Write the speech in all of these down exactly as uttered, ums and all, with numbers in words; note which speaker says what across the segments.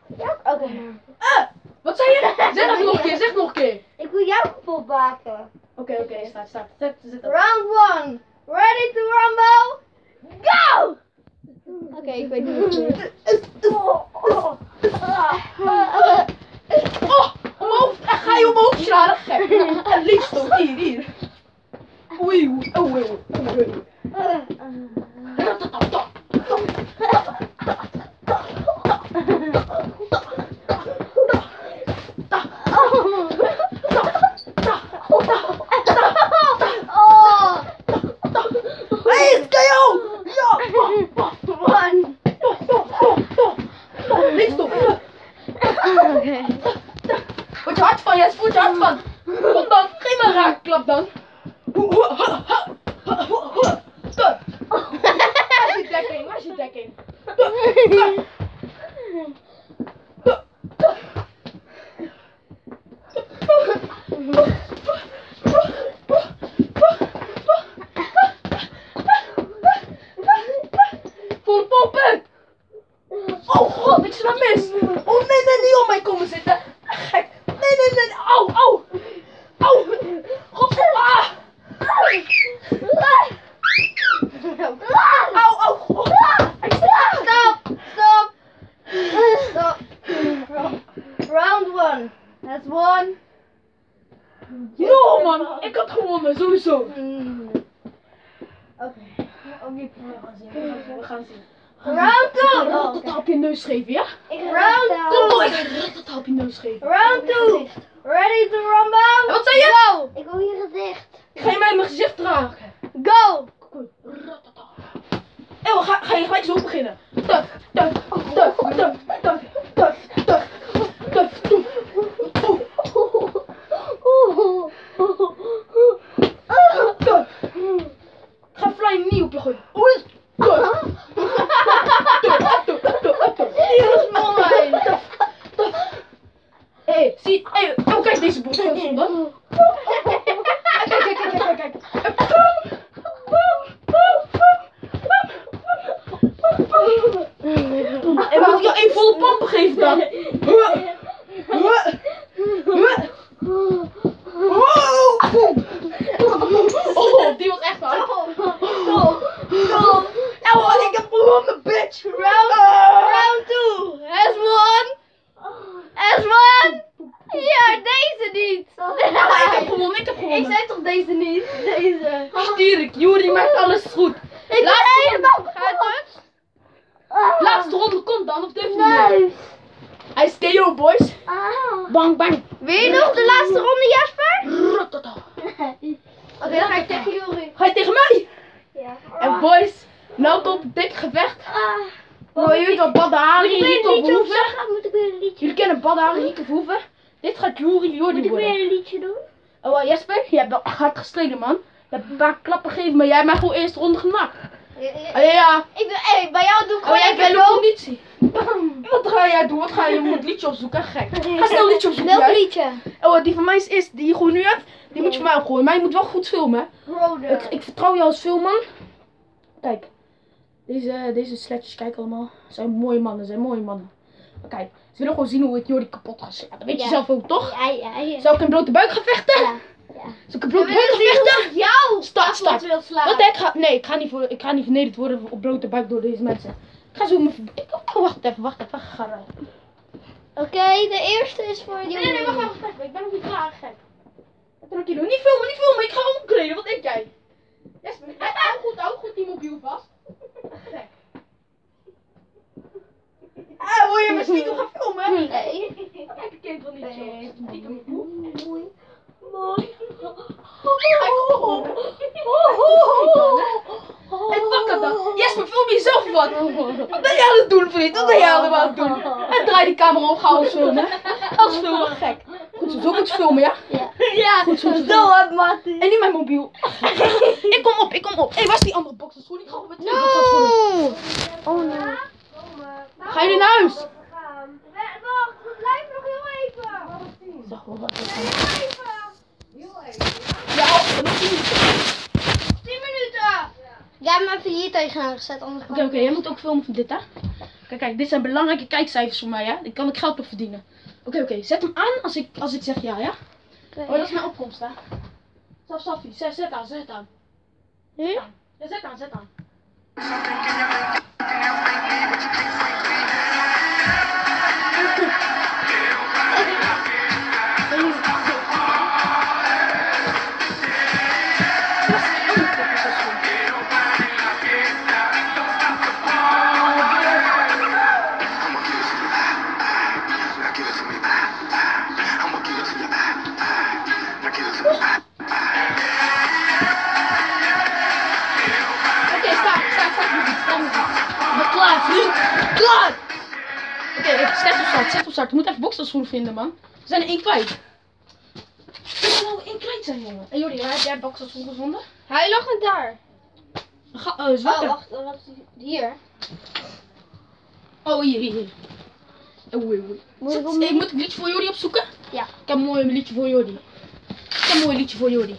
Speaker 1: Ja, oké. Okay.
Speaker 2: Uh, wat zei je? Zeg het nog een keer, zeg het nog een keer.
Speaker 1: Ik wil jou kapot maken.
Speaker 2: Oké, okay, oké, okay, staat, staat. Zet, zet
Speaker 1: Round one. Ready to rumble? Go! Oké, okay, ik weet niet wat het is.
Speaker 2: Oh, omhoog. Ga je omhoog slaan? Gek. Het liefst ook. Hier, hier. Oei, oei, oei, oei, oei. Word je hard van, Jes, word je hard van. Kom dan, geef me een raakklap dan. Waar is je dekking, waar is je dekking? Volle pompen! Oh god, ik sla mis! Oh nee, nee, niet op mij komen zitten! Gek! Nee, nee, nee, au, au! Au! God, ah! Au, au! Oh.
Speaker 1: Stop! Stop! Stop! Round one. That's one.
Speaker 2: No man, ik had gewonnen, sowieso.
Speaker 1: Mm. Oké. Okay.
Speaker 2: We gaan zien, we gaan zien.
Speaker 1: Round two!
Speaker 2: Oh, dat op je neus geven, ja?
Speaker 1: Round two!
Speaker 2: Kom op, ik ga dat op je neus geven.
Speaker 1: Round two! Ready to rumble?
Speaker 2: En wat zei je?
Speaker 1: Go! Ik wil je gezicht.
Speaker 2: Ga je mij in mijn gezicht dragen?
Speaker 1: Go!
Speaker 2: En ga, ga je gelijk zo beginnen. Tuf, tuf, tuf, tuf, tuf, tuf, tuf, tuf, tuf. Ik ga flying knee op je gooien. Oei!
Speaker 1: Hier is mooi!
Speaker 2: Hé, zie, hé, oh kijk deze boel dan. Kijk, kijk, kijk, kijk, kijk. En moet ik jou één volle pompen geven dan? Oh, die was echt hard. Oh, ik heb gewonnen, bitch.
Speaker 1: Round, round two. Has one. Has one. Ja, deze niet.
Speaker 2: Ik heb gewonnen, ik heb
Speaker 1: Ik
Speaker 2: gewonnen.
Speaker 1: zei toch deze niet? Deze.
Speaker 2: Stierik, Juri maakt alles goed.
Speaker 1: Ik ben
Speaker 2: Laatste
Speaker 1: helemaal
Speaker 2: ronde.
Speaker 1: gaat het?
Speaker 2: Laatste ronde komt dan, of durf je niet meer?
Speaker 1: Nice.
Speaker 2: Hij is K O, boys.
Speaker 1: Ah.
Speaker 2: Bang, bang.
Speaker 1: Wil je nog de laatste ronde, Jasper? Oké, okay, dan ga ik tegen Juri.
Speaker 2: Ga je tegen mij?
Speaker 1: Ja.
Speaker 2: En boys, nou komt het dikke gevecht.
Speaker 1: Ah.
Speaker 2: Hoor jullie dat Badahari
Speaker 1: Moet ik weer
Speaker 2: Rieke
Speaker 1: een liedje
Speaker 2: Verhoeven?
Speaker 1: opzeggen? Moet ik weer een liedje?
Speaker 2: Jullie kennen Badahari Rieke Verhoeven? Dit gaat Juri Jordi
Speaker 1: Moet ik
Speaker 2: worden.
Speaker 1: weer een liedje doen?
Speaker 2: Oh, uh, Jesper, je hebt wel hard gestreden, man. Je hebt een paar klappen gegeven, maar jij hebt mij gewoon eerste ronde genakt.
Speaker 1: Ja, ja.
Speaker 2: Oh, ja.
Speaker 1: Ik doe, hey, bij jou doe ik
Speaker 2: Oh,
Speaker 1: gewoon
Speaker 2: jij
Speaker 1: even
Speaker 2: bent op
Speaker 1: zo.
Speaker 2: conditie. Wat ga jij doen? Wat ga je? Je moet een liedje opzoeken, gek. Ga snel een liedje opzoeken.
Speaker 1: Welk
Speaker 2: jij.
Speaker 1: liedje?
Speaker 2: Oh, die van mij is, is die je gewoon nu hebt. Die moet je voor mij opgooien. Maar je moet wel goed filmen.
Speaker 1: Rode.
Speaker 2: Ik, ik vertrouw jou als filmman. Kijk. Deze, deze sletjes, kijk allemaal. Zijn mooie mannen, zijn mooie mannen. Maar kijk, ze willen gewoon zien hoe ik Jordi kapot ga slaan. Dat weet je
Speaker 1: Ja.
Speaker 2: zelf ook, toch?
Speaker 1: Ja, ja, ja.
Speaker 2: Zou ik in blote buik gaan vechten?
Speaker 1: Ja. Ja.
Speaker 2: Zal ik in blote buik gaan vechten?
Speaker 1: Jou
Speaker 2: Start, start.
Speaker 1: wil slaan.
Speaker 2: Wat ik ga, nee, ik ga, niet voor, ik ga niet vernederd worden op blote buik door deze mensen. Ik ga zo mijn... Ik, oh, wacht even, wacht even. Ga eruit.
Speaker 1: Oké, okay, de eerste is voor jullie.
Speaker 2: Nee, nee, nee, wacht even, wacht even. Ik ben nog niet klaar, gek. Wat heb ik hier doen? Niet filmen, niet filmen. Ik ga hem omkleden. Wat denk jij? Jesper, hou goed, hou goed die mobiel vast. Gek. Ah, wil je me stiekem gaan filmen?
Speaker 1: Nee.
Speaker 2: Kijk, ik ken toch niet zo.
Speaker 1: Nee.
Speaker 2: Stiekem.
Speaker 1: Mooi.
Speaker 2: Mooi. Hé, pak het dan. Jesper, film jezelf wat. Wat ben jij aan het doen, vriend? Wat ben jij allemaal aan het doen? En draai die camera op, ga alles filmen. Alles filmen, gek. Goed zo, zo moet je filmen, ja?
Speaker 1: Ja.
Speaker 2: Ja, goed zo.
Speaker 1: Zo heb Mattie.
Speaker 2: En niet mijn mobiel. Ik kom op, ik kom op. Hé, hey, waar is die andere boxerschoen? Ik ga op met twee boxerschoenen.
Speaker 1: Oh nee.
Speaker 2: Gaan jullie naar huis?
Speaker 1: Wacht, we blijven nog heel even.
Speaker 2: Zeg wel wat.
Speaker 1: Heel even. Heel even.
Speaker 2: Ja, nog tien minuten.
Speaker 1: tien minuten. Ja, maar even hier tegenaan gezet, anders
Speaker 2: Oké, oké, jij moet ook filmen van dit, hè? Kijk, kijk, dit zijn belangrijke kijkcijfers voor mij, hè. Daar kan ik geld op verdienen. Oké, okay, oké, okay. Zet hem aan als ik, als ik zeg ja, ja? Okay. Oh, dat is mijn opkomst, hè. Staf, Saffie, zet, zet aan, zet aan.
Speaker 1: Hm?
Speaker 2: Ja, zet aan, zet aan. Klaar! Oké, okay, zet op start, zet op start. Je moet even bokshandschoenen vinden, man. We zijn er één kwijt. Er zou één kwijt zijn, jongen. En Jordi, waar heb jij bokshandschoenen gevonden?
Speaker 1: Hij lag net daar.
Speaker 2: Ga, uh, oh,
Speaker 1: wacht, wat is hier?
Speaker 2: Oh, hier, hier, hier. Oh, oei, oei. Moet ik, hey, moet ik een liedje voor Jordi opzoeken?
Speaker 1: Ja.
Speaker 2: Ik heb een mooi liedje voor Jordi. Ik heb een mooi liedje voor Jordi.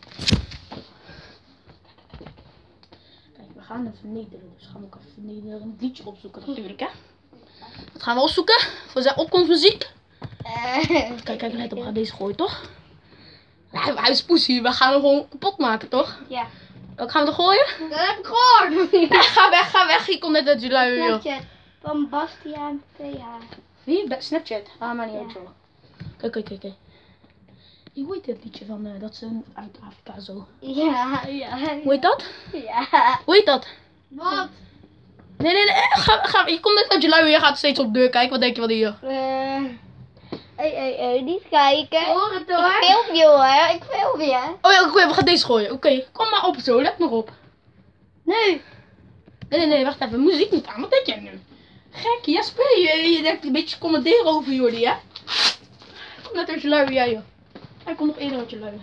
Speaker 2: We gaan even vernederen, dus gaan we ook even vernederen een liedje opzoeken natuurlijk, hè. Dat gaan we opzoeken voor zijn opkomstmuziek. Uh, kijk, kijk, let op, we gaan deze gooien, toch? Hij, hij is poesie, we gaan hem gewoon kapot maken, toch?
Speaker 1: Ja.
Speaker 2: Welke gaan we er gooien?
Speaker 1: Dat heb ik gehoord.
Speaker 2: Nee, ga weg, ga weg, je komt net uit je lui, joh.
Speaker 1: Snapchat van Bastiaan P H.
Speaker 2: Wie? Snapchat? Ah, maar niet uit, joh. Kijk, kijk, kijk, kijk. Hoe heet dit liedje van, uh, dat ze uit Afrika zo?
Speaker 1: Ja, ja.
Speaker 2: Hoe heet dat?
Speaker 1: Ja.
Speaker 2: Hoe heet dat?
Speaker 1: Wat?
Speaker 2: Nee, nee, nee, ga, ga, je komt net uit je lui, je gaat steeds op de deur kijken, wat denk je van hier?
Speaker 1: Eh, hé, hé, hé, niet kijken.
Speaker 2: Hoor het hoor.
Speaker 1: Ik film je hoor, ik film je.
Speaker 2: Oh ja, oké, we gaan deze gooien, oké. Okay. Kom maar op zo, let nog op.
Speaker 1: Nee.
Speaker 2: Nee, nee, nee, wacht even, muziek niet aan, wat denk jij nu? Gek, Jasper, je, je denkt een beetje commenteren over Jordi, hè? Kom net uit je lui, jij joh. Hij komt nog eerder uit je lui.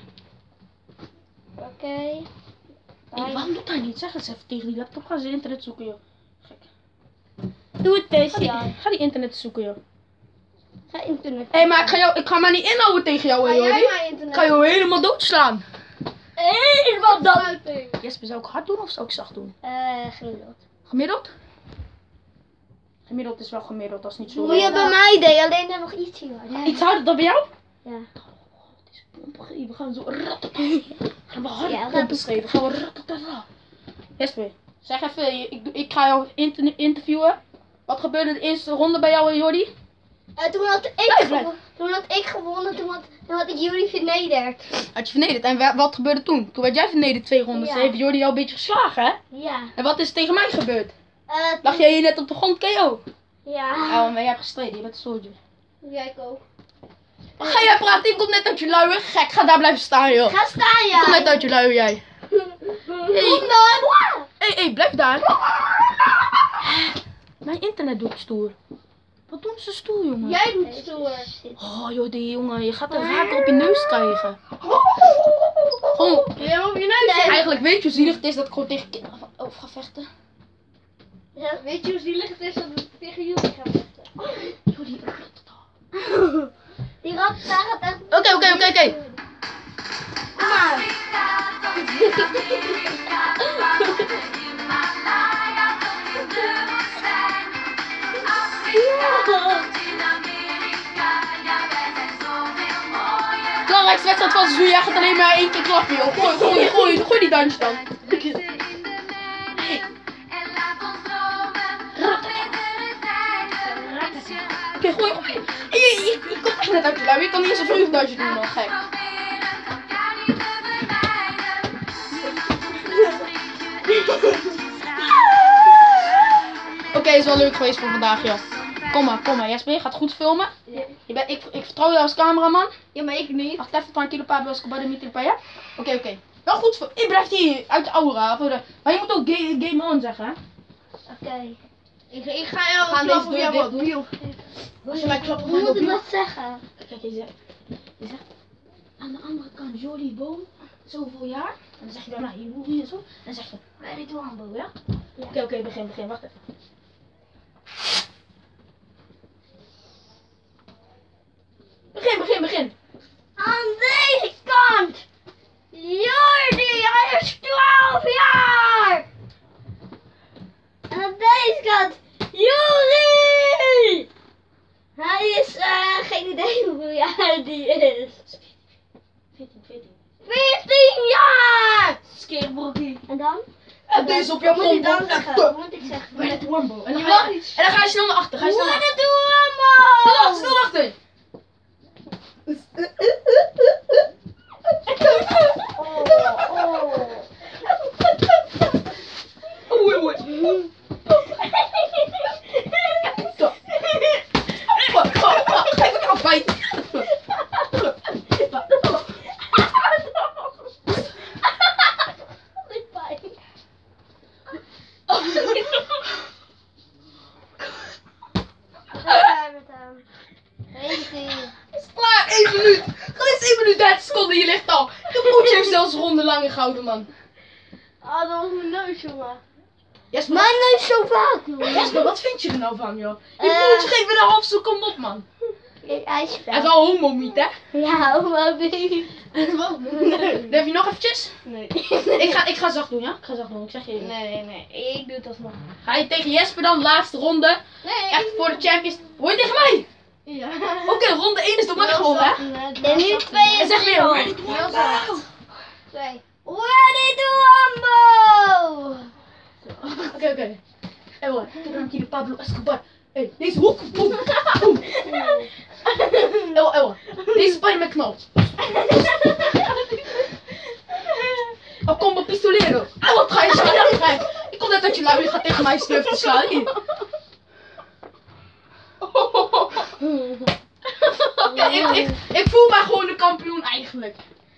Speaker 1: Oké. Okay.
Speaker 2: Hey, waarom doet hij niet? Zeg eens even tegen die laptop. Ga ze internet zoeken, joh. Gek.
Speaker 1: Doe het dus,
Speaker 2: ga die,
Speaker 1: ja.
Speaker 2: Ga die internet zoeken, joh.
Speaker 1: Ga internet.
Speaker 2: Hé, hey, maar ik ga, jou, ik ga maar niet inhouden tegen jou, hè, Jordi. Ik ga jou helemaal doodslaan.
Speaker 1: Helemaal dood.
Speaker 2: Jesper, zou ik hard doen of zou ik zacht doen?
Speaker 1: Eh, uh, gemiddeld.
Speaker 2: Gemiddeld? Gemiddeld is wel gemiddeld, dat is niet zo.
Speaker 1: Hoe je bij mij deed, alleen dan nog iets hier.
Speaker 2: Ja. Iets harder dan bij jou?
Speaker 1: Ja.
Speaker 2: We gaan zo rattatata. Gaan we hard ja, pompen schrijven. Gaan we rattatata. Jesper, zeg even, ik, ik ga jou inter interviewen. Wat gebeurde in de eerste ronde bij jou en Jordi?
Speaker 1: Uh, toen, had ik toen had ik gewonnen, toen had, toen had ik Jordi vernederd.
Speaker 2: Had je vernederd? En wat gebeurde toen? Toen werd jij vernederd twee rondes. Ja. Heeft Jordi jou een beetje geslagen, hè?
Speaker 1: Ja.
Speaker 2: En wat is er tegen mij gebeurd?
Speaker 1: Uh,
Speaker 2: Lag jij hier net op de grond K O?
Speaker 1: Ja.
Speaker 2: Oh, maar jij hebt gestreden, je bent een soldier.
Speaker 1: Jij ook.
Speaker 2: Wat ga jij praten? Ik kom net uit je luie. Gek, ga daar blijven staan, joh.
Speaker 1: Ga staan, jij.
Speaker 2: Ik kom net uit je luie, jij.
Speaker 1: Hey. Kom dan.
Speaker 2: Hé, hé, blijf daar. Mijn internet doet stoer. Wat doen ze stoer, jongen?
Speaker 1: Jij doet stoer.
Speaker 2: Oh, joh, die jongen, je gaat er vaker op je neus krijgen. Gewoon.
Speaker 1: Ja, op je neus.
Speaker 2: Nee. Eigenlijk weet je hoe zielig het is dat ik gewoon tegen kinderen over ga vechten.
Speaker 1: Ja, weet je hoe zielig het is dat we tegen jullie gaan vechten?
Speaker 2: Joh, die
Speaker 1: Die rat daar gaat echt...
Speaker 2: Oké, oké, oké, oké.
Speaker 1: Kom maar.
Speaker 2: Belangrijkste wedstrijd van het seizoen, jij gaat alleen maar één keer klappen, joh. Gooi, gooi, gooi, gooi die dansje dan. Oké, okay, gooi, gooi. Je, je, je komt echt net uit je lui. Je kan niet eens een vleugdansje doen, man. Gek. Oké, okay, is wel leuk geweest voor vandaag, joh. Kom maar, kom maar. Jesper, je gaat goed filmen.
Speaker 1: Ja.
Speaker 2: Je bent, ik, ik vertrouw je als cameraman.
Speaker 1: Ja, maar ik niet.
Speaker 2: Wacht even, tranquilo, Pablo Escobar de Mitre Paya. Oké, oké. Wel goed, je blijft hier uit de aura. Voor de, maar je moet ook game, game on zeggen, hè.
Speaker 1: Oké. Okay. Ik, ik ga jou
Speaker 2: gaan
Speaker 1: klappen
Speaker 2: deze
Speaker 1: op jouw
Speaker 2: mobiel. Als je mij klapt op
Speaker 1: Hoe
Speaker 2: mijn
Speaker 1: moet ik
Speaker 2: mobiel.
Speaker 1: dat zeggen?
Speaker 2: Kijk, je zegt, je zegt aan de andere kant Jordi woont zoveel jaar. En dan zeg je dan, nou, hier, hier zo. En dan zeg je, waar is Wambo, ja? Oké, ja. oké, okay, begin, begin, wacht even. Begin, begin, begin.
Speaker 1: Aan deze kant. Jordi, hij is twaalf jaar. En aan deze kant, Jordi. Hij is, uh, geen idee hoeveel jaar die is.
Speaker 2: veertien, veertien.
Speaker 1: veertien jaar!
Speaker 2: Skeerbroekie.
Speaker 1: En dan?
Speaker 2: En deze op jouw
Speaker 1: Wat moet ik
Speaker 2: combo.
Speaker 1: dan zeggen? Wat moet ik zeggen?
Speaker 2: Bij het wombo. En dan
Speaker 1: Je
Speaker 2: ga
Speaker 1: mag
Speaker 2: je,
Speaker 1: niet.
Speaker 2: en dan ga je snel naar achter. Ga je snel naar
Speaker 1: What
Speaker 2: achter.
Speaker 1: do allemaal?
Speaker 2: Snel achter, snel achter.
Speaker 1: Oh, oh.
Speaker 2: Oei, oei. Stop. Geef ik afbijten. Is klaar, één minuut. Gewoon eens één minuut, dertig seconden, je ligt al. De broertje heeft zelfs ronde lange gehouden, man.
Speaker 1: Ah, dat was mijn neus, jongen.
Speaker 2: Jesper,
Speaker 1: Mijn neus zo vaak, jongen.
Speaker 2: Jesper, wat vind je er nou van, joh? Die
Speaker 1: Eh.
Speaker 2: broertje geeft weer een half seconde op, man.
Speaker 1: Kijk, hij is
Speaker 2: Hij is wel homo niet, hè?
Speaker 1: Ja, maar niet.
Speaker 2: Wat? Heb je nog eventjes?
Speaker 1: Nee.
Speaker 2: Ik ga, ik ga zacht doen, ja? Ik ga zacht doen, ik zeg je even.
Speaker 1: Nee, nee, ik doe het alsnog.
Speaker 2: Ga je tegen Jesper dan, laatste ronde?
Speaker 1: Nee.
Speaker 2: Echt voor de champions. Hoor je tegen mij?
Speaker 1: Ja.
Speaker 2: Oké, ronde één is door mij gewonnen, hè?
Speaker 1: En nu twee
Speaker 2: En
Speaker 1: en
Speaker 2: zeg
Speaker 1: drie.
Speaker 2: weer,
Speaker 1: hoor.
Speaker 2: ready to
Speaker 1: Heel
Speaker 2: rumble.
Speaker 1: zacht. Twee. Ready to rumble!
Speaker 2: Oké, oké. Ewa, tranquilo, Pablo Escobar. Hey, deze hoek. Boom, boom. Ewa, ewa. Deze Spider-Man knal. Oh, combo pistolero. Oh, wat ga je slaan? Ik kon net dat je lui gaat tegen mij sturf te slaan. Ja, ik, ik, ik voel mij gewoon de kampioen eigenlijk.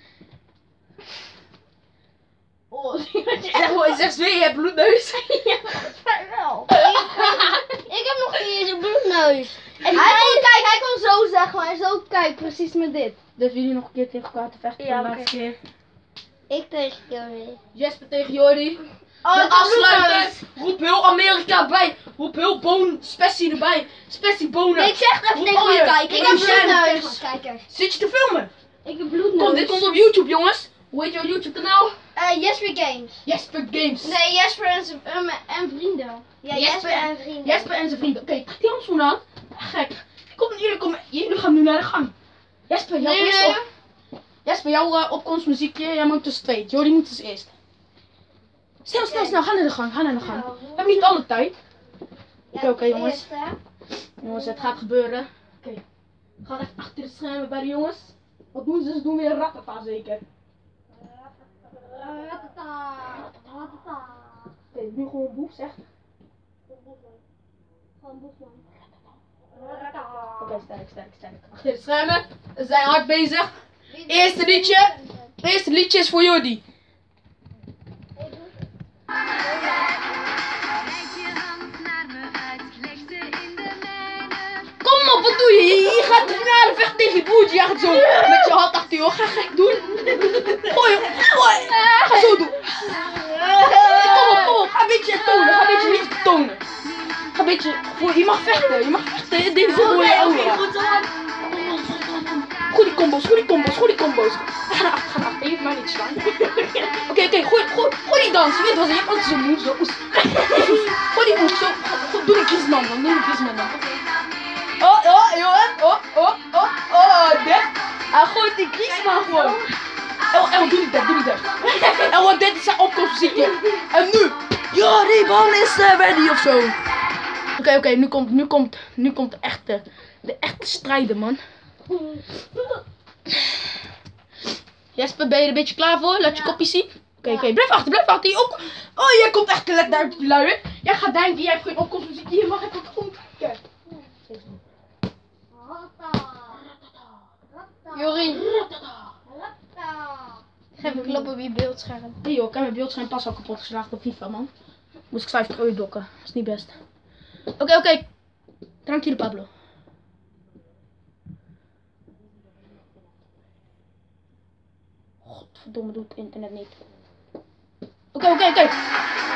Speaker 1: Oh,
Speaker 2: Zeg gewoon, zeg weer, je hebt bloedneus.
Speaker 1: ja, wel. Ik heb nog niet eens een bloedneus. En hij kon, kijk, hij kon zo zeggen, maar zo, kijk, precies met dit.
Speaker 2: Durven jullie nog een keer tegen elkaar te vechten?
Speaker 1: Ja,
Speaker 2: voor de
Speaker 1: oké.
Speaker 2: laatste keer?
Speaker 1: Ik tegen Jordi.
Speaker 2: Jesper tegen Jordi.
Speaker 1: Oh,
Speaker 2: De afsluiten. Roep heel Amerika bij. Roep heel Boon Spessie erbij. Spessie Bonen.
Speaker 1: Ik zeg even
Speaker 2: Roep
Speaker 1: tegen
Speaker 2: al
Speaker 1: mijn
Speaker 2: je-
Speaker 1: kijker. Ik
Speaker 2: al
Speaker 1: heb
Speaker 2: je shine.
Speaker 1: bloedneus. Kijkers.
Speaker 2: Zit je te filmen?
Speaker 1: Ik heb bloedneus.
Speaker 2: Kom, dit komt op YouTube, jongens. Hoe heet jouw YouTube kanaal?
Speaker 1: Eh, Jesper Games.
Speaker 2: Jesper Games.
Speaker 1: Nee, Jesper en, zijn- en, en vrienden. Ja,
Speaker 2: Jesper
Speaker 1: Jesper, en vrienden.
Speaker 2: Jesper en zijn vrienden. Oké, trek die handschoen aan. Gek. Kom, jullie, kom, jullie gaan nu naar de gang. Jesper, jouw
Speaker 1: Nee,
Speaker 2: eerste
Speaker 1: nee.
Speaker 2: op... Jesper, jouw uh, opkomstmuziekje. Jij moet tussen twee. Jordi moet als eerst. Snel, snel, snel. Ga naar de gang. Ga naar de gang. We hebben niet alle tijd. Oké, oké, jongens.
Speaker 1: Eerst, hè?
Speaker 2: Jongens, het gaat gebeuren. Oké. We gaan even achter de schermen bij de jongens. Wat doen ze? Ze doen weer ratata zeker.
Speaker 1: Ratata. Ratata.
Speaker 2: Oké, nu gewoon boef, zeg.
Speaker 1: Gewoon boefman.
Speaker 2: Oké, sterk, sterk, sterk. Achter de schermen. We zijn hard bezig. Eerste liedje. Eerste liedje is voor Jordi. Kom op, wat doe je? Je, je gaat de finale vechten tegen je broertje. Je gaat zo met je hand achter je oor. Ga gek doen. Gooi hem. Ga zo doen. Kom op, kom op. Ga een beetje tonen. Ga een beetje liefde tonen. Ga een beetje... Gooi, je mag vechten. Je mag vechten. Dit is een mooie aura. Goeie combos, goeie combos, goeie combos. Ga naar achter, ga naar achter. Je hoeft mij niet te slaan. Oké, oké. Gooi, gooi, gooi die dans. Je weet wel, je hebt altijd zo'n move. Zo. Gooi die move. Zo. Goed, doe die Griezmann dan. Doe die Griezmann dan. Oh, oh, jongen. Oh, oh, oh, oh. Dit. Hij gooit die Griezmann gewoon. Oh, oh, doe die dat, doe die dat. En wat dit is zijn opkomstmuziekje. En nu. Ja, die bal is uh, ready of zo. Oké, okay, oké. Okay, nu komt, nu komt, nu komt de echte, de echte strijden, man. Jesper, ben je er een beetje klaar voor? Laat je kopje zien. Oké, okay, oké. Okay. Blijf achter, blijf achter. Op... Oh, jij komt echt te let uit die lui. Jij gaat denken, jij hebt geen opkomstmuziek. Hier mag ik ook gewoon kijken.
Speaker 1: Jori. Geef een klap op je beeldscherm.
Speaker 2: Nee joh, ik heb mijn beeldscherm pas al kapot geslagen op FIFA, man. Moest ik vijftig euro dokken. Dat is niet best. Oké, okay, oké. Okay. Tranquilo, Pablo. Godverdomme, doet het internet niet. Oké, okay, oké, okay, oké. Okay.